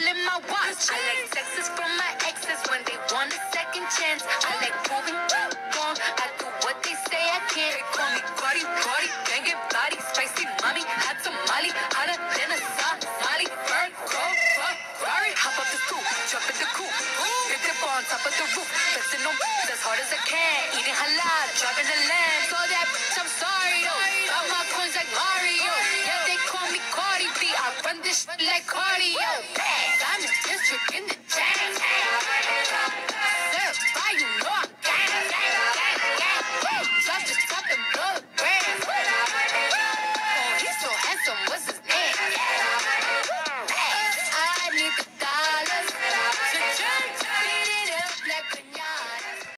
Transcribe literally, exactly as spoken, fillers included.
in my watch. I like texts from my exes when they want a second chance. I like proving wrong. I do what they say I can't. They call me Cardi, Cardi, banging body, spicy mommy, hot tamale, hotter than a Somali. Burn, go, fuck, Ferrari, hop up the stoop, jump in the coop, hit the bar on top of the roof, flexing on as hard as I can, eating halal, driving a lamb. So that bitch, I'm sorry though. Got my coins like Mario. Yeah, they call me Cardi B. I run this shit.